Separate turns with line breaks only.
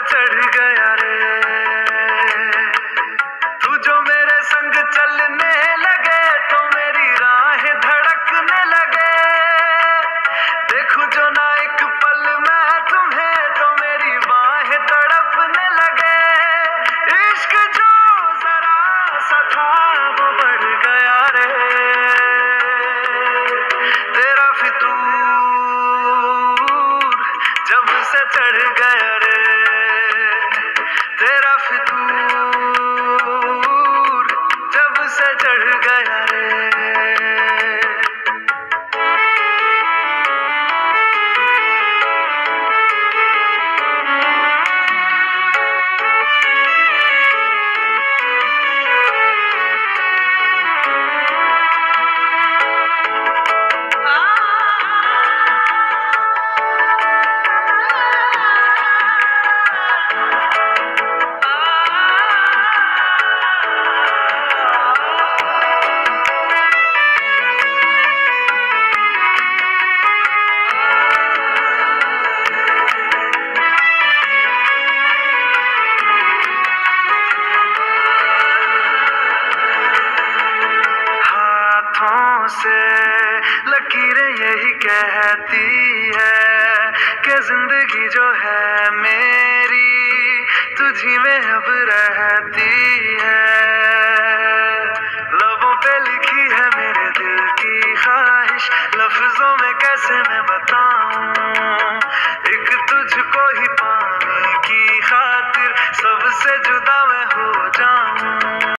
चढ़ गया रे, तू जो मेरे संग चलने लगे तो मेरी राहें धड़कने लगे। देखूं जो ना एक पल मैं तुम्हें तो मेरी बाहें तड़पने लगे। इश्क जो जरा सा था वो बढ़ गया रे, तेरा फितूर जब से चढ़ गया रे, तेरा फितूर जब से चढ़ गया रे। से लकीरें यही कहती है कि जिंदगी जो है मेरी तुझी में अब रहती है। लबों पे लिखी